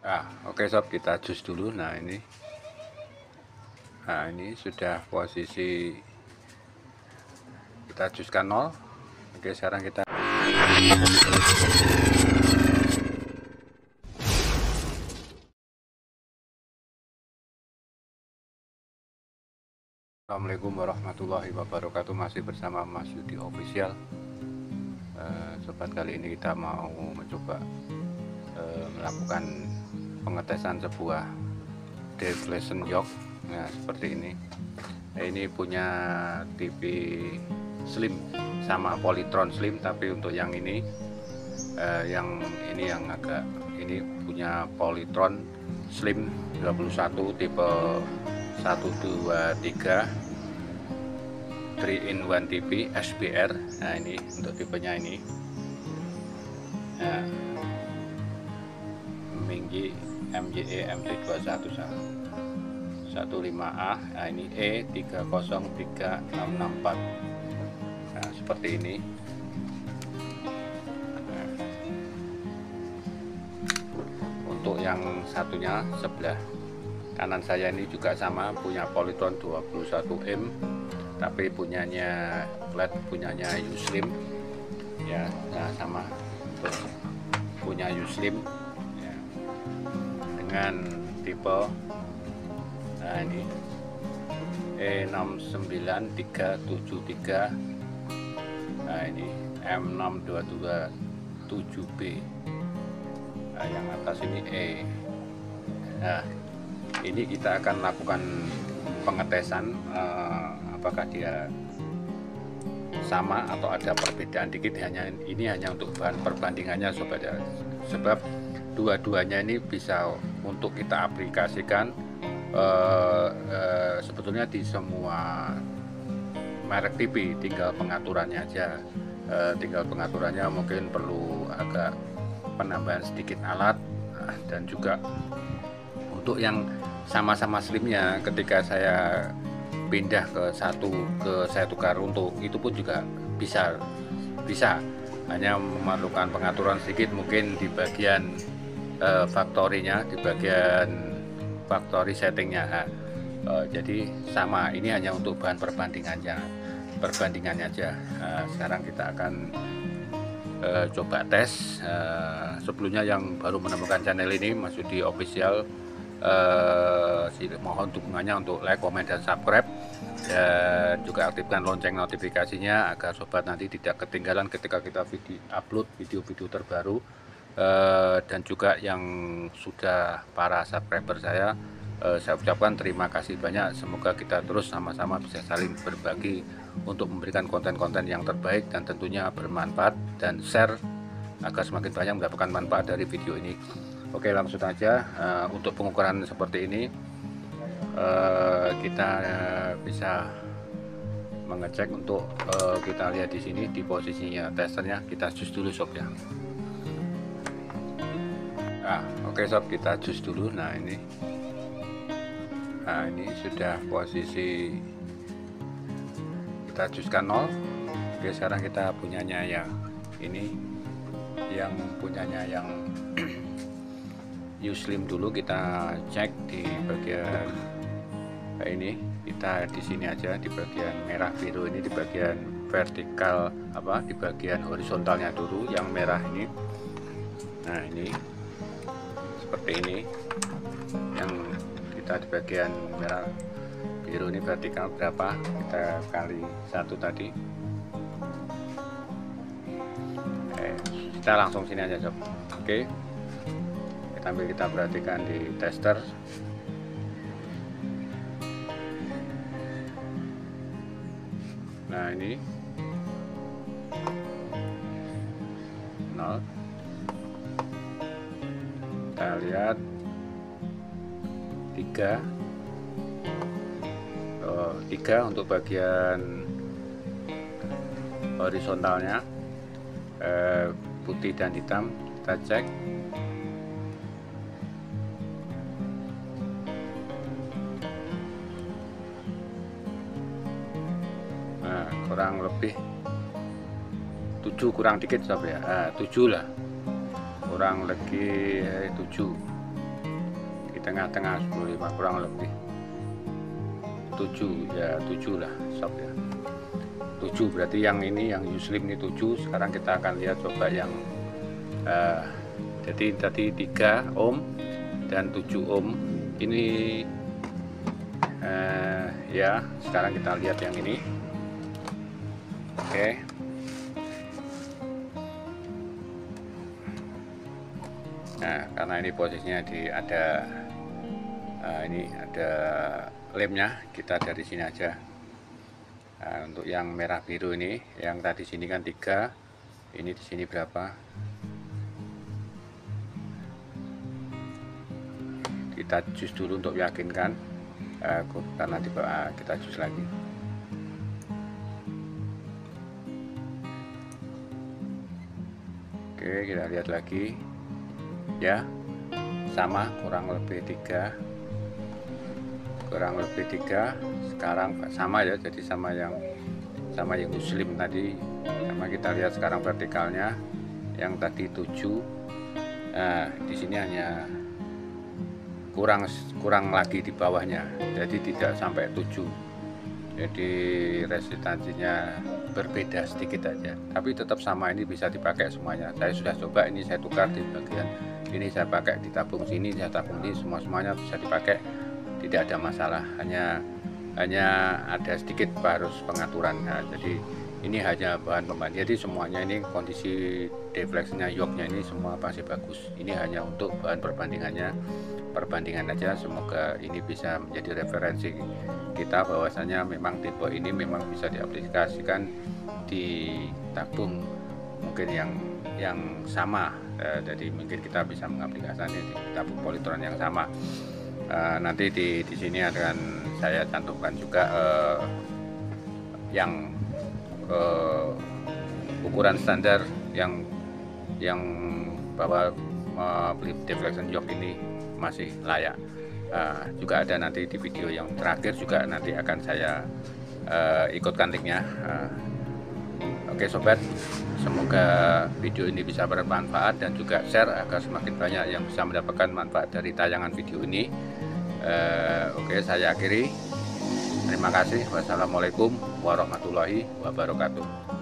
Oke sob, kita jus dulu. Nah ini sudah posisi kita juskan 0. Oke, sekarang kita Assalamualaikum warahmatullahi wabarakatuh. Masih bersama Mas Yudi Official. Sobat, kali ini kita mau mencoba melakukan pengetesan sebuah deflation yoke. Nah, seperti ini. Ini punya TV slim sama Polytron slim, tapi untuk yang ini yang agak ini punya Polytron slim 21 tipe 123 3-in-1 TV SBR. Nah, ini untuk tipenya ini Minggi MJE MT2115A. Nah, ini E303664. Nah, seperti ini. Untuk yang satunya sebelah kanan saya ini juga sama, punya Polytron 21M, tapi punyanya LED, punyanya Uslim ya. Nah, sama punya Uslim ya, dengan tipe ini E69373. Nah, ini M6227B. Nah, yang atas ini E. Nah, ini kita akan lakukan pengetesan apakah dia sama atau ada perbedaan dikit. Ini hanya untuk bahan perbandingannya sobat ya, sebab dua-duanya ini bisa untuk kita aplikasikan sebetulnya di semua merek TV, tinggal pengaturannya aja. Tinggal pengaturannya mungkin perlu agak penambahan sedikit alat, dan juga untuk yang sama-sama slimnya, ketika saya pindah ke satu, saya tukar untuk itu pun juga bisa hanya memerlukan pengaturan sedikit, mungkin di bagian factory-nya, di bagian factory settingnya. Jadi sama, ini hanya untuk bahan perbandingannya aja. Sekarang kita akan coba tes. Sebelumnya yang baru menemukan channel ini, Mas Yudi Official, mohon dukungannya untuk like, komen, dan subscribe, dan juga aktifkan lonceng notifikasinya agar sobat nanti tidak ketinggalan ketika kita upload video-video terbaru. Dan juga yang sudah para subscriber saya ucapkan terima kasih banyak. Semoga kita terus sama-sama bisa saling berbagi untuk memberikan konten-konten yang terbaik dan tentunya bermanfaat, dan share agar semakin banyak mendapatkan manfaat dari video ini. Oke, langsung saja. Untuk pengukuran seperti ini kita bisa mengecek untuk kita lihat di sini di posisinya testernya. Kita jus dulu sob ya. Oke sob, kita jus dulu. Nah ini sudah posisi kita juskan 0. Oke, sekarang kita punyanya yang ini, yang punyanya yang Uslim dulu. Kita cek di bagian ini, kita di sini aja, di bagian merah biru ini, di bagian vertikal di bagian horizontalnya dulu, yang merah ini. Nah, ini seperti ini, yang kita di bagian merah biru ini vertikal berapa, kita kali 1 tadi. Kita langsung sini aja sob. Oke, sambil kita perhatikan di tester. Nah, ini 0. Kita lihat 3 untuk bagian horizontalnya, putih dan hitam. Kita cek. Nah, kurang lebih 7 kurang dikit sob ya. 7 lah, kurang lagi 7. tengah-tengah 10.5 kurang lebih 7 ya, 7 lah sob ya. 7 berarti yang ini yang Yuslim ini 7. Sekarang kita akan lihat coba yang jadi tadi 3 ohm dan 7 ohm ini ya. Sekarang kita lihat yang ini. Oke. Nah, karena ini posisinya ini ada lemnya, kita dari sini aja. Nah, untuk yang merah biru ini, yang tadi sini kan 3, ini di sini berapa? Kita jus dulu untuk meyakinkan, karena di bawah kita jus lagi. Oke, kita lihat lagi ya, sama kurang lebih 3, sekarang sama ya, jadi sama yang Muslim tadi. Sama kita lihat sekarang vertikalnya, yang tadi 7. Nah, di sini hanya kurang lagi di bawahnya, jadi tidak sampai 7. Jadi resistansinya berbeda sedikit aja, tapi tetap sama. Ini bisa dipakai semuanya. Saya sudah coba, ini saya tukar di bagian ini, saya pakai di tabung sini, saya tabung ini, semuanya bisa dipakai, tidak ada masalah. Hanya ada sedikit harus pengaturan. Nah, jadi ini hanya bahan pembantu. Jadi semuanya ini kondisi defleksinya, yoke-nya ini semua pasti bagus. Ini hanya untuk bahan perbandingan aja. Semoga ini bisa menjadi referensi kita bahwasanya memang tipe ini memang bisa diaplikasikan di tabung mungkin yang sama. Jadi mungkin kita bisa mengaplikasikan di tabung polytron yang sama. Nanti di sini akan saya cantumkan juga yang ukuran standar yang bahwa deflection yoke ini masih layak. Juga ada nanti di video yang terakhir, juga nanti akan saya ikutkan linknya. Oke sobat, semoga video ini bisa bermanfaat dan juga share agar semakin banyak yang bisa mendapatkan manfaat dari tayangan video ini. Oke, saya akhiri. Terima kasih. Wassalamualaikum warahmatullahi wabarakatuh.